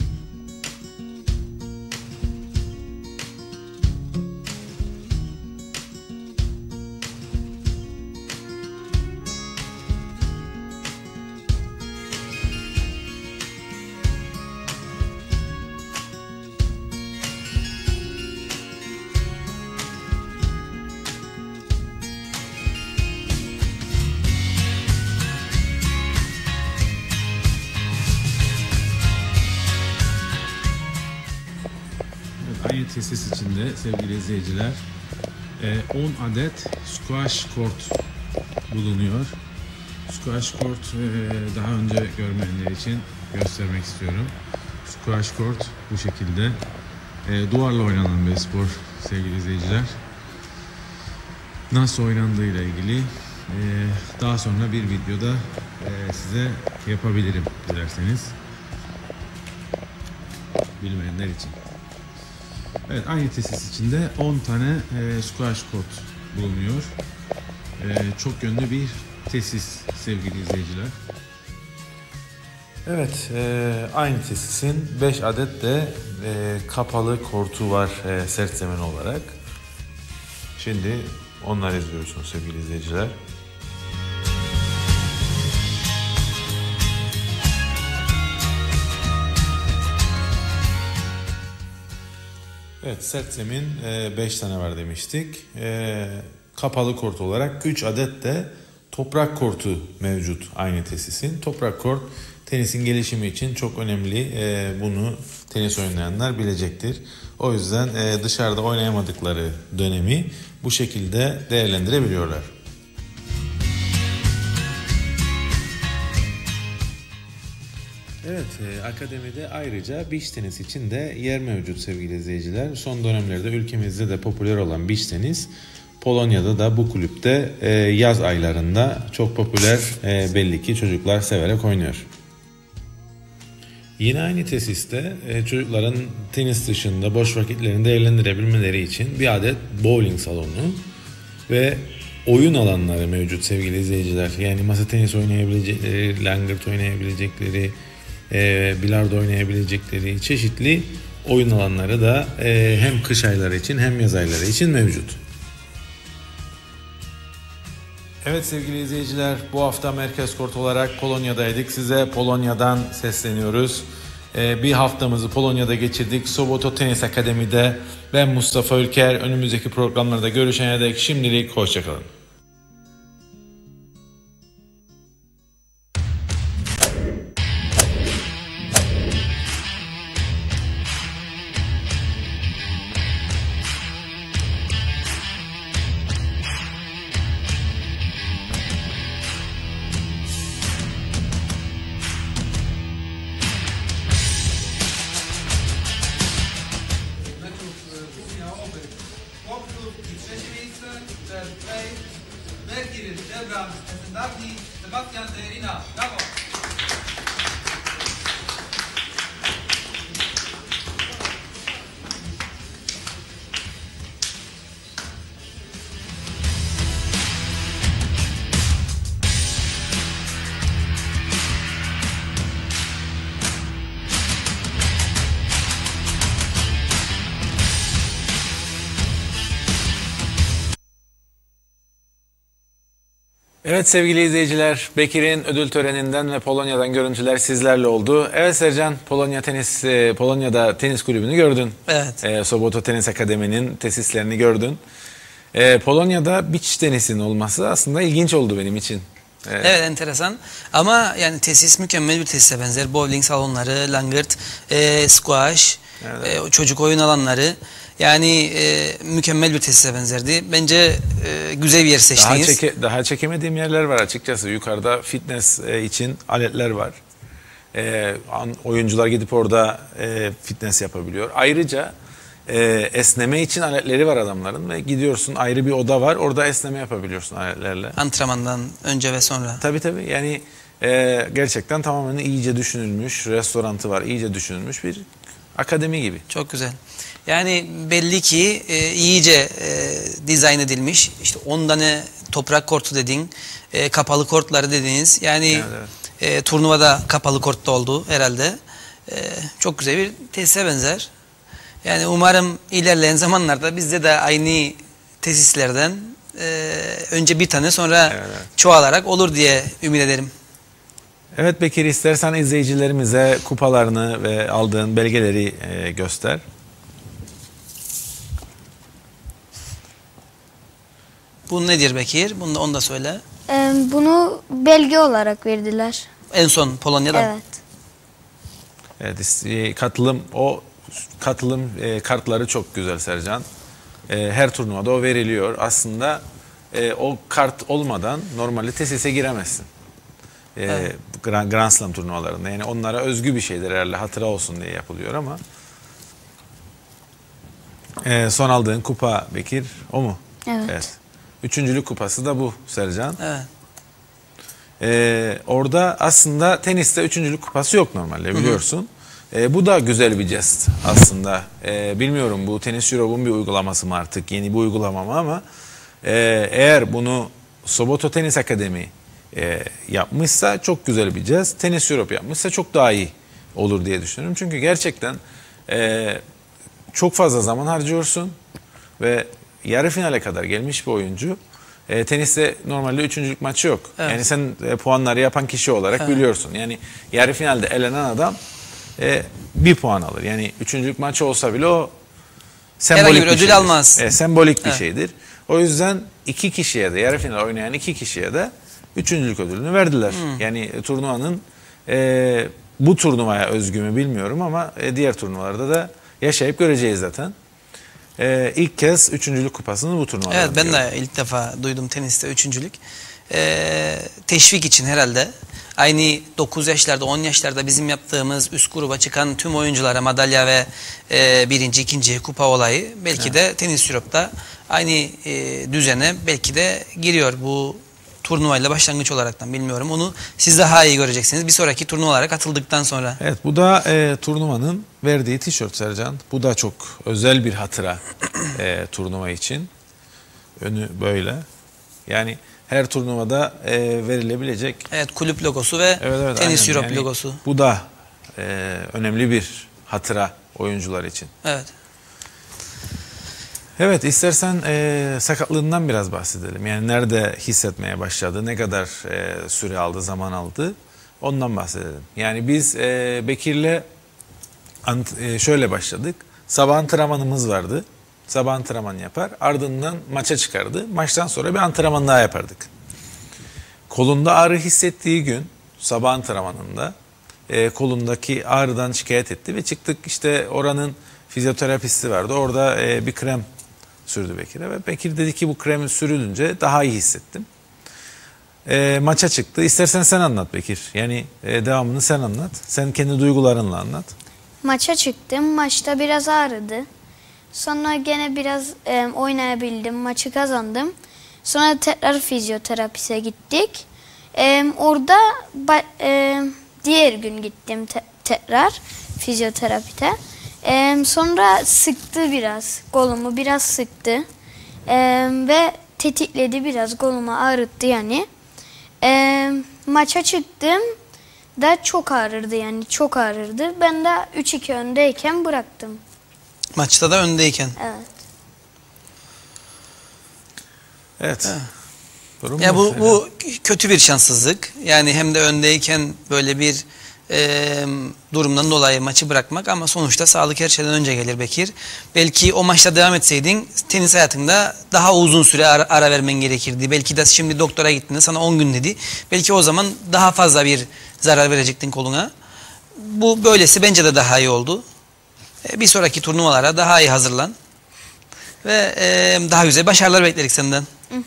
Aynı tesis içinde sevgili izleyiciler on adet squash court bulunuyor. Squash court daha önce görmeyenler için göstermek istiyorum. Squash court bu şekilde duvarla oynanan bir spor sevgili izleyiciler. Nasıl oynandığıyla ilgili daha sonra bir videoda size yapabilirim dilerseniz, bilmeyenler için. Evet, aynı tesis içinde on tane e, squash court bulunuyor. E, çok yönlü bir tesis sevgili izleyiciler. Evet, e, aynı tesisin beş adet de e, kapalı kortu var e, sert zemin olarak. Şimdi onları izliyorsunuz sevgili izleyiciler. Evet, sert zemin beş tane var demiştik. E, kapalı kort olarak üç adet de toprak kortu mevcut aynı tesisin. Toprak kort tenisin gelişimi için çok önemli. E, bunu tenis oynayanlar bilecektir. O yüzden e, dışarıda oynayamadıkları dönemi bu şekilde değerlendirebiliyorlar. Evet, e, akademide ayrıca beach tenis için de yer mevcut sevgili izleyiciler. Son dönemlerde ülkemizde de popüler olan beach tenis, Polonya'da da bu kulüpte e, yaz aylarında çok popüler, e, belli ki çocuklar severek oynuyor. Yine aynı tesiste e, çocukların tenis dışında boş vakitlerini değerlendirebilmeleri için bir adet bowling salonu ve oyun alanları mevcut sevgili izleyiciler. Yani masa tenis oynayabilecekleri, langırt oynayabilecekleri, E, bilardo oynayabilecekleri çeşitli oyun alanları da e, hem kış ayları için hem yaz ayları için mevcut. Evet sevgili izleyiciler, bu hafta Merkez Kort olarak Polonya'daydık. Size Polonya'dan sesleniyoruz. E, bir haftamızı Polonya'da geçirdik. Soboto Tenis Akademi'de. Ben Mustafa Ülker. Önümüzdeki programlarda görüşene dek şimdilik hoşçakalın. Sebastian Derina, brawo! Evet sevgili izleyiciler, Bekir'in ödül töreninden ve Polonya'dan görüntüler sizlerle oldu. Evet Sercan, Polonya tenis Polonya'da tenis kulübünü gördün. Evet. E, Soboto Tenis Akademi'nin tesislerini gördün. E, Polonya'da beach tenisin olması aslında ilginç oldu benim için. Evet. Evet, enteresan. Ama yani tesis mükemmel bir tesise benzer. Bowling salonları, langırt, e, squash, evet. e, çocuk oyun alanları. Yani e, mükemmel bir tesise benzerdi. Bence e, güzel bir yer Daha, seçtiniz. çeke, daha çekemediğim yerler var açıkçası. Yukarıda fitness e, için aletler var. E, an- oyuncular gidip orada e, fitness yapabiliyor. Ayrıca e, esneme için aletleri var adamların ve gidiyorsun, ayrı bir oda var. Orada esneme yapabiliyorsun aletlerle. Antrenmandan önce ve sonra. Tabii tabii, yani e, gerçekten tamamen iyice düşünülmüş, restorantı var, iyice düşünülmüş bir akademi gibi. Çok güzel. Yani belli ki e, iyice e, dizayn edilmiş. İşte on tane toprak kortu dedin, e, kapalı kortları dediniz. Yani Evet, evet. E, turnuvada kapalı kortta oldu herhalde. E, çok güzel bir tesise benzer. Yani umarım ilerleyen zamanlarda bizde de aynı tesislerden e, önce bir tane sonra Evet, evet. çoğalarak olur diye ümit ederim. Evet Bekir, istersen izleyicilerimize kupalarını ve aldığın belgeleri e, göster. Bu nedir Bekir? Bunu da, onu da söyle. Ee, bunu belge olarak verdiler. En son Polonya'da. Evet. Evet, is- e, katılım o katılım e, kartları çok güzel Sercan. E, her turnuvada o veriliyor. Aslında e, o kart olmadan normalde tesise giremezsin. E, Evet. Grand, Grand Slam turnuvalarında. Yani onlara özgü bir şeydir herhalde, hatıra olsun diye yapılıyor ama. E, son aldığın kupa Bekir o mu? Evet. Üçüncülük kupası da bu Sercan. Evet. Ee, orada aslında teniste üçüncülük kupası yok normalde, biliyorsun. Ee, bu da güzel bir jest aslında. Ee, bilmiyorum, bu Tenis Europe'un bir uygulaması mı artık, yeni bir uygulama mı, ama e, eğer bunu Soboto Tenis Akademi e, yapmışsa çok güzel bir jest. Tenis Europe yapmışsa çok daha iyi olur diye düşünüyorum. Çünkü gerçekten e, çok fazla zaman harcıyorsun ve yarı finale kadar gelmiş bir oyuncu. E, teniste normalde üçüncülük maçı yok. Evet. Yani sen e, puanları yapan kişi olarak Evet. biliyorsun. Yani yarı finalde elenen adam e, bir puan alır. Yani üçüncülük maçı olsa bile o sembolik Herhangi bir ödül şeydir. almaz. E, sembolik bir Evet. şeydir. O yüzden iki kişiye de, yarı final oynayan iki kişiye de üçüncülük ödülünü verdiler. Hmm. Yani e, turnuvanın e, bu turnuvaya özgü mü bilmiyorum ama e, diğer turnuvalarda da yaşayıp göreceğiz zaten. Ee, ilk kez üçüncülük kupasını bu turnuvada Evet, ben alıyor. de ilk defa duydum teniste üçüncülük. Ee, teşvik için herhalde. Aynı dokuz yaşlarda, on yaşlarda bizim yaptığımız üst gruba çıkan tüm oyunculara madalya ve e, birinci, ikinci kupa olayı belki de Tenis Europe'da aynı e, düzene belki de giriyor bu turnuvayla başlangıç olaraktan, bilmiyorum. Onu siz daha iyi göreceksiniz bir sonraki turnuvalara katıldıktan sonra. Evet, bu da e, turnuvanın verdiği tişört Sercan. Bu da çok özel bir hatıra e, turnuva için. Önü böyle. Yani her turnuvada e, verilebilecek. Evet, kulüp logosu ve Evet, evet, Tenis aynen. Europe Yani logosu. Bu da e, önemli bir hatıra oyuncular için. Evet. Evet, istersen e, sakatlığından biraz bahsedelim. Yani nerede hissetmeye başladı, ne kadar e, süre aldı, zaman aldı, ondan bahsedelim. Yani biz e, Bekir'le ant- e, şöyle başladık. Sabah antrenmanımız vardı. Sabah antrenman yapar, ardından maça çıkardı. Maçtan sonra bir antrenman daha yapardık. Kolunda ağrı hissettiği gün sabah antrenmanında e, kolundaki ağrıdan şikayet etti ve çıktık, işte oranın fizyoterapisti vardı. Orada e, bir krem sürdü Bekir'e ve Bekir dedi ki bu kremi sürülünce daha iyi hissettim. E, maça çıktı. İstersen sen anlat Bekir. Yani e, devamını sen anlat. Sen kendi duygularınla anlat. Maça çıktım. Maçta biraz ağrıdı. Sonra gene biraz e, oynayabildim. Maçı kazandım. Sonra tekrar fizyoterapise gittik. E, orada ba- e, diğer gün gittim te- tekrar fizyoterapite. E, sonra sıktı biraz. Kolumu biraz sıktı. E, ve tetikledi biraz. Kolumu ağrıttı yani. E, maça çıktım da çok ağrırdı yani. Çok ağrırdı. Ben de üç iki öndeyken bıraktım. Maçta da öndeyken. Evet. Evet. Durum Ya bu bu. bu kötü bir şanssızlık. Yani hem de öndeyken böyle bir e, durumdan dolayı maçı bırakmak, ama sonuçta sağlık her şeyden önce gelir Bekir. Belki o maçta devam etseydin tenis hayatında daha uzun süre ara, ara vermen gerekirdi. Belki de şimdi doktora gittiğinde sana on gün dedi. Belki o zaman daha fazla bir zarar verecektin koluna. Bu böylesi bence de daha iyi oldu. E, bir sonraki turnuvalara daha iyi hazırlan. ve e, daha güzel başarılar beklerik senden.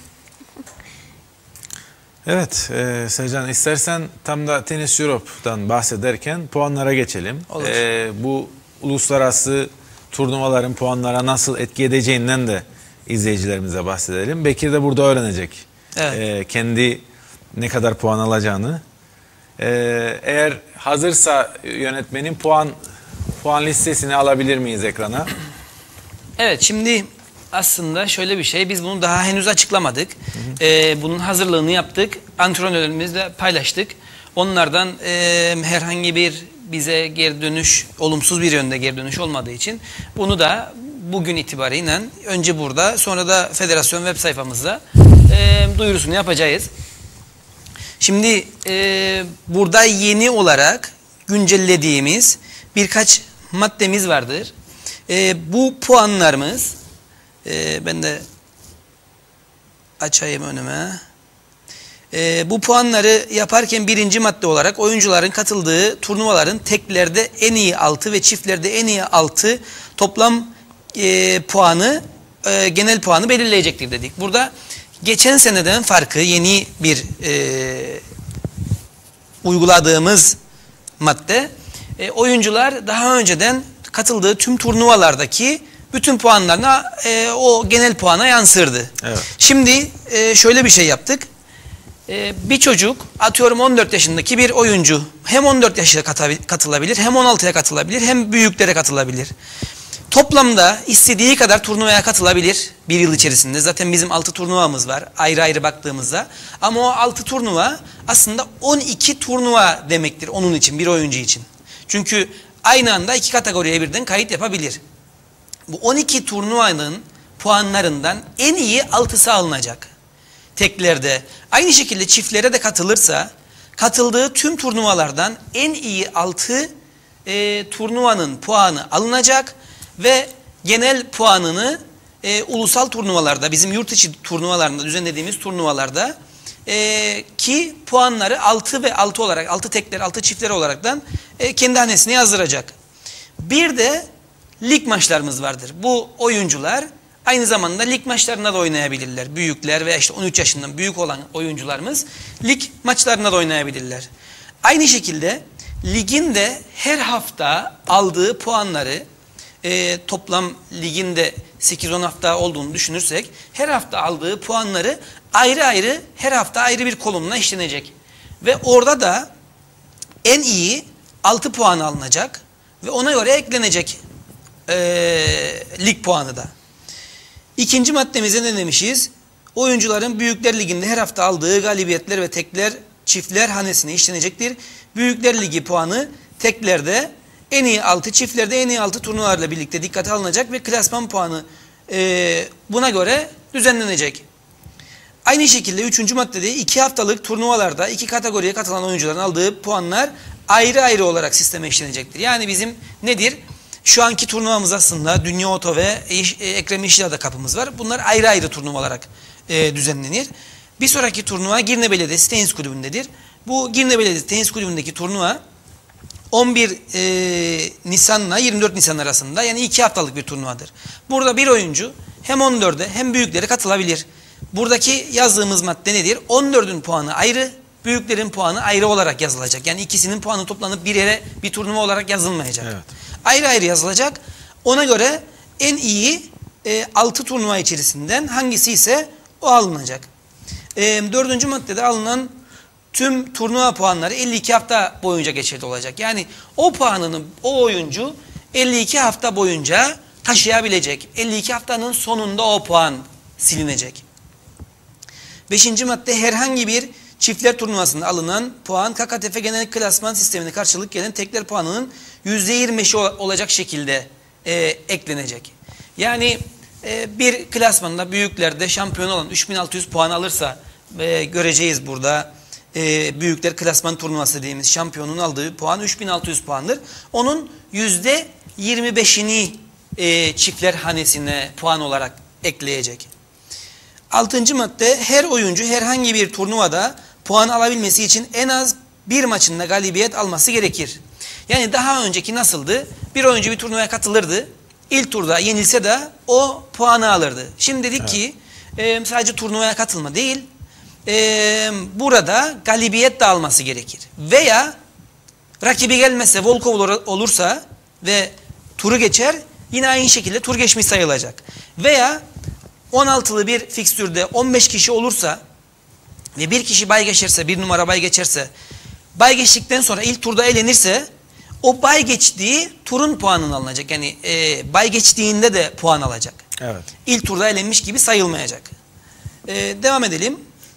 Evet e, Sercan, istersen tam da Tenis Europe'dan bahsederken puanlara geçelim. Olur. E, bu uluslararası turnuvaların puanlara nasıl etki edeceğinden de izleyicilerimize bahsedelim. Bekir de burada öğrenecek. Evet. E, kendi ne kadar puan alacağını. E, eğer hazırsa yönetmenin puan puan listesini alabilir miyiz ekrana? Evet, şimdi aslında şöyle bir şey, biz bunu daha henüz açıklamadık. Hı hı. Ee, bunun hazırlığını yaptık, antrenörlerimizle paylaştık. Onlardan e, herhangi bir bize geri dönüş, olumsuz bir yönde geri dönüş olmadığı için bunu da bugün itibariyle önce burada, sonra da federasyon web sayfamızda e, duyurusunu yapacağız. Şimdi e, burada yeni olarak güncellediğimiz birkaç maddemiz vardır. E, bu puanlarımız, e, ben de açayım önüme. E, bu puanları yaparken birinci madde olarak oyuncuların katıldığı turnuvaların teklerde en iyi altı ve çiftlerde en iyi altı toplam e, puanı, e, genel puanı belirleyecektir dedik. Burada geçen seneden farkı, yeni bir e, uyguladığımız madde, e, oyuncular daha önceden katıldığı tüm turnuvalardaki bütün puanlarına e, o genel puana yansırdı. Evet. Şimdi e, şöyle bir şey yaptık. E, bir çocuk, atıyorum on dört yaşındaki bir oyuncu, hem on dört yaşına katılabilir, hem on altıya katılabilir, hem büyüklere katılabilir. Toplamda istediği kadar turnuvaya katılabilir bir yıl içerisinde. Zaten bizim altı turnuvamız var ayrı ayrı baktığımızda. Ama o altı turnuva aslında on iki turnuva demektir onun için, bir oyuncu için. Çünkü aynı anda iki kategoriye birden kayıt yapabilir. Bu on iki turnuvanın puanlarından en iyi altısı alınacak teklerde. Aynı şekilde çiftlere de katılırsa katıldığı tüm turnuvalardan en iyi altı e, turnuvanın puanı alınacak ve genel puanını e, ulusal turnuvalarda, bizim yurt içi turnuvalarında, düzenlediğimiz turnuvalarda e, ki puanları altı ve altı olarak, altı tekler, altı çiftler olaraktan e, kendi hanesine yazdıracak. Bir de lig maçlarımız vardır. Bu oyuncular aynı zamanda lig maçlarında da oynayabilirler. Büyükler veya işte on üç yaşından büyük olan oyuncularımız lig maçlarında da oynayabilirler. Aynı şekilde ligin de her hafta aldığı puanları, e, toplam ligin de sekiz on hafta olduğunu düşünürsek, her hafta aldığı puanları ayrı ayrı, her hafta ayrı bir kolumla işlenecek. Ve orada da en iyi altı puan alınacak ve ona göre eklenecek e, lig puanı da. İkinci maddemize ne demişiz? Oyuncuların Büyükler Ligi'nde her hafta aldığı galibiyetler ve tekler, çiftler hanesine işlenecektir. Büyükler Ligi puanı teklerde en iyi altı, çiftlerde en iyi altı turnuvalarla birlikte dikkate alınacak ve klasman puanı e, buna göre düzenlenecek. Aynı şekilde üçüncü maddede iki haftalık turnuvalarda iki kategoriye katılan oyuncuların aldığı puanlar ayrı ayrı olarak sisteme işlenecektir. Yani bizim nedir? Şu anki turnuvamız aslında Dünya Oto ve Ekrem İşya'da kapımız var. Bunlar ayrı ayrı turnuva olarak e, düzenlenir. Bir sonraki turnuva Girne Belediyesi Tenis Kulübü'ndedir. Bu Girne Belediyesi Tenis Kulübü'ndeki turnuva on bir e, Nisan'la yirmi dört Nisan arasında, yani iki haftalık bir turnuvadır. Burada bir oyuncu hem on dörde hem büyüklere katılabilir. Buradaki yazdığımız madde nedir? on dördün puanı ayrı, büyüklerin puanı ayrı olarak yazılacak. Yani ikisinin puanı toplanıp bir yere bir turnuva olarak yazılmayacak. Evet. Ayrı ayrı yazılacak. Ona göre en iyi e, altı turnuva içerisinden hangisi ise o alınacak. E, dördüncü maddede alınan tüm turnuva puanları elli iki hafta boyunca geçerli olacak. Yani o puanını o oyuncu elli iki hafta boyunca taşıyabilecek. elli iki haftanın sonunda o puan silinecek. Beşinci madde herhangi bir çiftler turnuvasında alınan puan K K T F genel klasman sistemine karşılık gelen tekler puanının yüzde yirmi beşi olacak şekilde e, eklenecek. Yani e, bir klasmanda büyüklerde şampiyon olan üç bin altı yüz puan alırsa e, göreceğiz burada e, büyükler klasman turnuvası dediğimiz şampiyonun aldığı puan üç bin altı yüz puandır. Onun yüzde yirmi beşini e, çiftler hanesine puan olarak ekleyecek. Altıncı madde her oyuncu herhangi bir turnuvada puan alabilmesi için en az bir maçında galibiyet alması gerekir. Yani daha önceki nasıldı? Bir oyuncu bir turnuvaya katılırdı. İlk turda yenilse de o puanı alırdı. Şimdi dedik evet. ki e, sadece turnuvaya katılma değil, e, burada galibiyet de alması gerekir. Veya rakibi gelmezse, Volkov olursa ve turu geçer, yine aynı şekilde tur geçmiş sayılacak. Veya on altılı bir fikstürde on beş kişi olursa ve bir kişi bay geçerse, bir numara bay geçerse, bay geçtikten sonra ilk turda elenirse, o bay geçtiği turun puanını alınacak. Yani e, bay geçtiğinde de puan alacak. Evet. İlk turda elenmiş gibi sayılmayacak. E, devam edelim.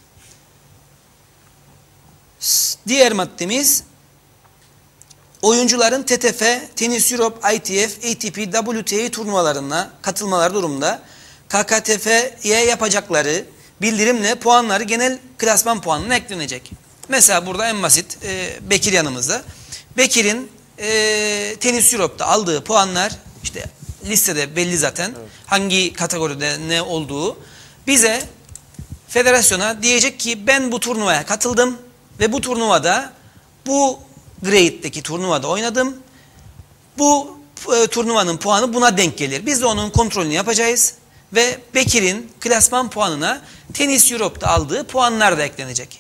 Diğer maddemiz oyuncuların T T F, Tennis Europe, I T F, A T P, W T A turnuvalarına katılmaları durumunda K K T F'ye yapacakları bildirimle puanları genel klasman puanına eklenecek. Mesela burada en basit e, Bekir yanımızda. Bekir'in e, Tennis Europe'da aldığı puanlar işte listede belli zaten. Evet. Hangi kategoride ne olduğu. Bize federasyona diyecek ki ben bu turnuvaya katıldım ve bu turnuvada bu grade'deki turnuvada oynadım. Bu e, turnuvanın puanı buna denk gelir. Biz de onun kontrolünü yapacağız ve Bekir'in klasman puanına Tennis Europe'da aldığı puanlar da eklenecek.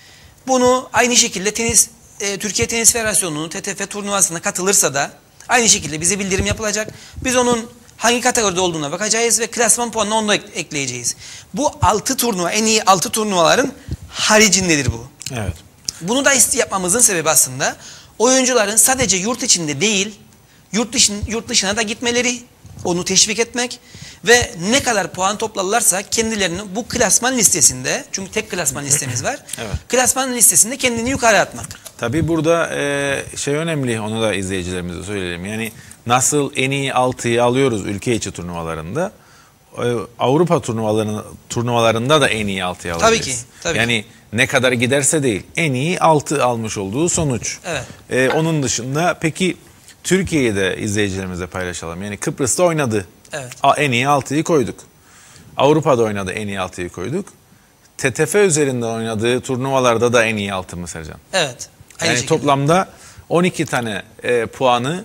Bunu aynı şekilde tenis e, Türkiye Tenis Federasyonu'nun T T F turnuvasına katılırsa da aynı şekilde bize bildirim yapılacak. Biz onun hangi kategoride olduğuna bakacağız ve klasman puanını onu da ekleyeceğiz. Bu altı turnuva, en iyi altı turnuvaların haricindedir bu. Evet. Bunu da yapmamızın sebebi aslında oyuncuların sadece yurt içinde değil, yurt dışına, yurt dışına da gitmeleri, onu teşvik etmek ve ne kadar puan toplarlarsa kendilerini bu klasman listesinde, çünkü tek klasman listemiz var, evet. Klasman listesinde kendini yukarı atmak. Tabii burada e, şey önemli, onu da izleyicilerimize söyleyelim. Yani nasıl en iyi altıyı alıyoruz ülke içi turnuvalarında, e, Avrupa turnuvalarında, turnuvalarında da en iyi altıyı alıyoruz. Tabii ki. Tabii yani ki. ne kadar giderse değil, en iyi altı almış olduğu sonuç. Evet. E, onun dışında peki Türkiye'yi de izleyicilerimize paylaşalım. Yani Kıbrıs'ta oynadı. Evet. En iyi altıyı koyduk. Avrupa'da oynadı, en iyi altıyı koyduk. T T F üzerinde oynadığı turnuvalarda da en iyi altı mı Sercan? Evet. Aynı yani şekilde. Toplamda on iki tane e, puanı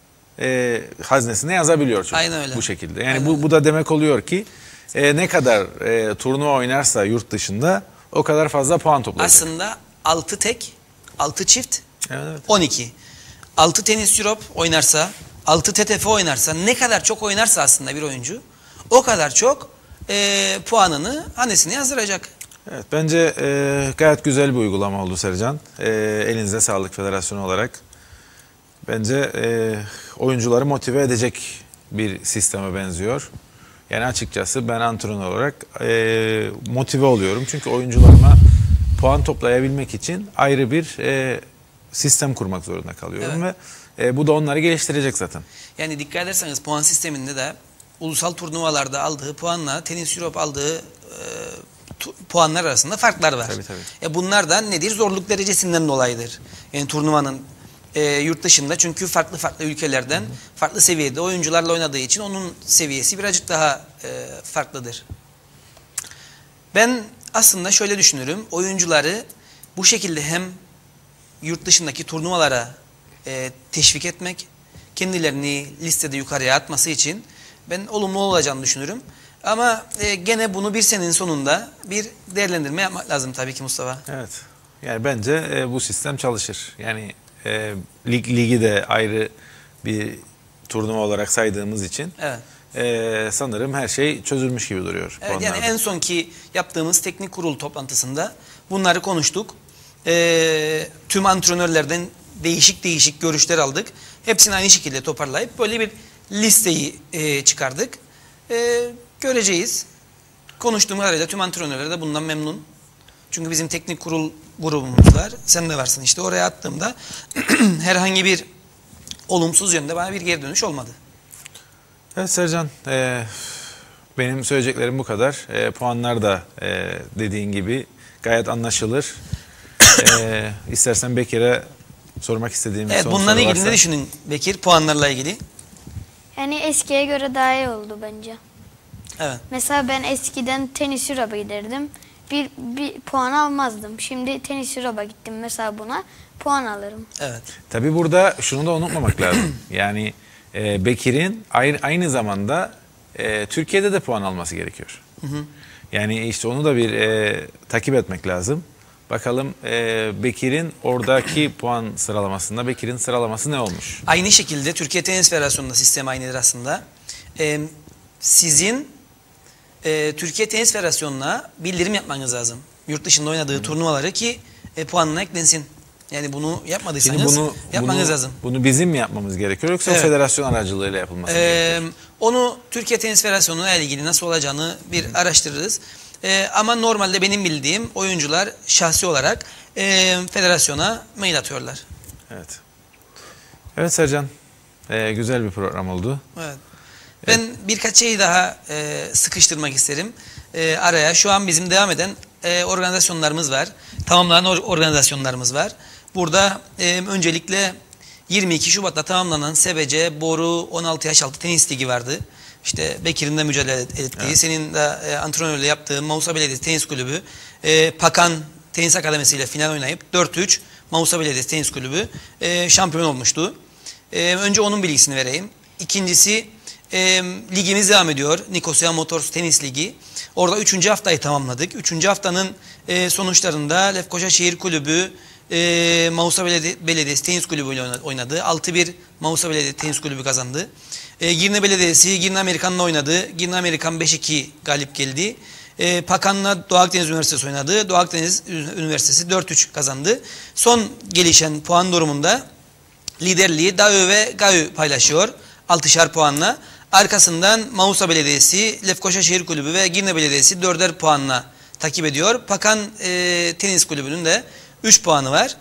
e, haznesine yazabiliyor çocuk. Aynen öyle. Bu şekilde. Yani Aynen bu, öyle. bu da demek oluyor ki e, ne kadar e, turnuva oynarsa yurt dışında o kadar fazla puan toplayacak. Aslında altı tek, altı çift, evet, evet. on iki. altı Tennis Europe oynarsa, altı T T F oynarsa, ne kadar çok oynarsa aslında bir oyuncu, o kadar çok e, puanını hanesine yazdıracak. Evet, bence e, gayet güzel bir uygulama oldu Sercan. E, elinize sağlık federasyon olarak. Bence e, oyuncuları motive edecek bir sisteme benziyor. Yani açıkçası ben antrenör olarak e, motive oluyorum. Çünkü oyuncularıma puan toplayabilmek için ayrı bir e, sistem kurmak zorunda kalıyorum. Evet. Ve e, bu da onları geliştirecek zaten. Yani dikkat ederseniz puan sisteminde de ulusal turnuvalarda aldığı puanla Tennis Europe aldığı e, puanlar arasında farklar var. Tabii, tabii. E bunlar da nedir? Zorluk derecesinden dolayıdır. Yani turnuvanın e, yurt dışında, çünkü farklı farklı ülkelerden hı hı. farklı seviyede oyuncularla oynadığı için onun seviyesi birazcık daha e, farklıdır. Ben aslında şöyle düşünürüm. Oyuncuları bu şekilde hem yurt dışındaki turnuvalara e, teşvik etmek, kendilerini listede yukarıya atması için ben olumlu olacağını düşünürüm. Ama e, gene bunu bir senenin sonunda bir değerlendirme yapmak lazım tabii ki Mustafa. Evet. Yani bence e, bu sistem çalışır. Yani e, lig, ligi de ayrı bir turnuva olarak saydığımız için evet. e, sanırım her şey çözülmüş gibi duruyor. Evet, yani en sonki yaptığımız teknik kurul toplantısında bunları konuştuk. E, tüm antrenörlerden değişik değişik görüşler aldık. Hepsini aynı şekilde toparlayıp böyle bir listeyi e, çıkardık. E, göreceğiz. Konuştuğum kadarıyla tüm antrenörler de bundan memnun. Çünkü bizim teknik kurul grubumuz var. Sen de varsın işte. Oraya attığımda herhangi bir olumsuz yönde bana bir geri dönüş olmadı. Evet Sercan, e, benim söyleyeceklerim bu kadar. E, puanlar da e, dediğin gibi gayet anlaşılır. e, istersen Bekir'e sormak istediğim evet, son soru varsa. Bununla ilgili ne düşünün Bekir, puanlarla ilgili? Yani eskiye göre daha iyi oldu bence. Evet. Mesela ben eskiden Tennis Europe'a giderdim. Bir, bir puan almazdım. Şimdi Tennis Europe'a gittim mesela, buna puan alırım. Evet. Tabii burada şunu da unutmamak lazım. Yani e, Bekir'in aynı, aynı zamanda e, Türkiye'de de puan alması gerekiyor. Hı hı. Yani işte onu da bir e, takip etmek lazım. Bakalım e, Bekir'in oradaki puan sıralamasında Bekir'in sıralaması ne olmuş? Aynı şekilde Türkiye Tenis Federasyonu'nda sistem aynıdır aslında. Ee, sizin e, Türkiye Tenis Federasyonu'na bildirim yapmanız lazım. Yurt dışında oynadığı Hı. turnuvaları ki e, puanına eklensin. Yani bunu yapmadıysanız bunu, yapmanız bunu, lazım. Bunu bizim mi yapmamız gerekiyor yoksa evet. federasyon aracılığıyla yapılması mı ee, gerekiyor? Onu Türkiye Tenis Federasyonu'na ilgili nasıl olacağını bir Hı. araştırırız. Ee, ama normalde benim bildiğim oyuncular şahsi olarak e, federasyona mail atıyorlar. Evet. Evet Sercan. Ee, güzel bir program oldu. Evet. Ben evet. birkaç şeyi daha e, sıkıştırmak isterim. E, araya şu an bizim devam eden e, organizasyonlarımız var. Tamamlanan or organizasyonlarımız var. Burada e, öncelikle yirmi iki Şubat'ta tamamlanan S B C Boru on altı yaş altı tenis ligi vardı. İşte Bekir'in de mücadele ettiği, evet. senin de e, antrenörle yaptığın Mausa Belediyesi Tenis Kulübü, e, Pakan Tenis Akademisi ile final oynayıp dört üç Mausa Belediyesi Tenis Kulübü e, şampiyon olmuştu. E, önce onun bilgisini vereyim. İkincisi e, ligimiz devam ediyor. Nikosya Motors Tenis Ligi. Orada üçüncü haftayı tamamladık. Üçüncü haftanın e, sonuçlarında Lefkoşa Şehir Kulübü e, Mausa Beledi Belediyesi Tenis Kulübü ile oynadı. altı bir Mausa Belediyesi Tenis Kulübü kazandı. E, Girne Belediyesi Girne Amerikan'la oynadı. Girne Amerikan beş iki galip geldi. E, Pakan'la Doğu Akdeniz Üniversitesi oynadı. Doğu Akdeniz Üniversitesi dört üç kazandı. Son gelişen puan durumunda liderliği Daö ve Gaü paylaşıyor altışar puanla. Arkasından Mausa Belediyesi, Lefkoşa Şehir Kulübü ve Girne Belediyesi dörder puanla takip ediyor. Pakan e, Tenis Kulübü'nün de üç puanı var.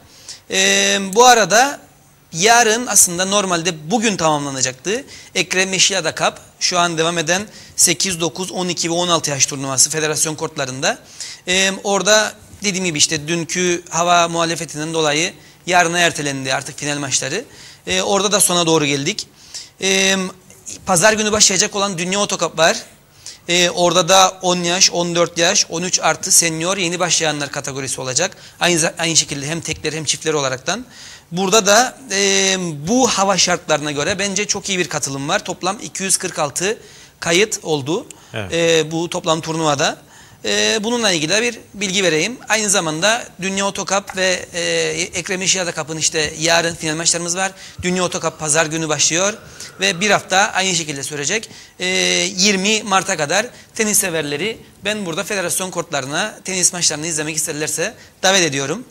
E, bu arada yarın aslında normalde bugün tamamlanacaktı. Ekrem Meşiyada Cup şu an devam eden sekiz, dokuz, on iki ve on altı yaş turnuvası federasyon kortlarında. Ee, orada dediğim gibi işte dünkü hava muhalefetinden dolayı yarına ertelendi artık final maçları. Ee, orada da sona doğru geldik. Ee, Pazar günü başlayacak olan Dünya Otokap var. Ee, orada da on yaş, on dört yaş, on üç artı senior yeni başlayanlar kategorisi olacak. Aynı, aynı şekilde hem tekler hem çiftler olaraktan. Burada da e, bu hava şartlarına göre bence çok iyi bir katılım var. Toplam iki yüz kırk altı kayıt oldu evet. e, bu toplam turnuvada. E, bununla ilgili de bir bilgi vereyim. Aynı zamanda Dünya Otokap ve e, Ekrem İşyada Cup'ın işte yarın final maçlarımız var. Dünya Otokap pazar günü başlıyor ve bir hafta aynı şekilde sürecek. E, yirmi Mart'a kadar tenis severleri ben burada federasyon kortlarına tenis maçlarını izlemek isterlerse davet ediyorum.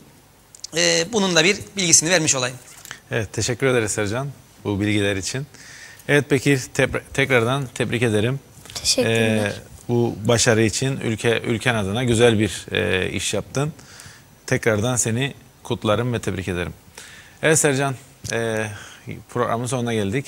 Ee, bunun da bir bilgisini vermiş olayım. Evet, teşekkür ederiz Sercan bu bilgiler için. Evet Bekir, te tekrardan tebrik ederim. Teşekkürler. Ee, bu başarı için ülke ülken adına güzel bir e, iş yaptın. Tekrardan seni kutlarım ve tebrik ederim. Evet Sercan, e, programın sonuna geldik.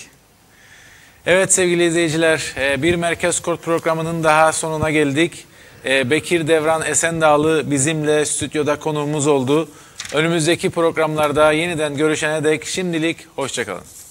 Evet sevgili izleyiciler, e, bir Merkez Kort programının daha sonuna geldik. E, Bekir Devran Esendağlı bizimle stüdyoda konuğumuz oldu. Önümüzdeki programlarda yeniden görüşene dek şimdilik hoşça kalın.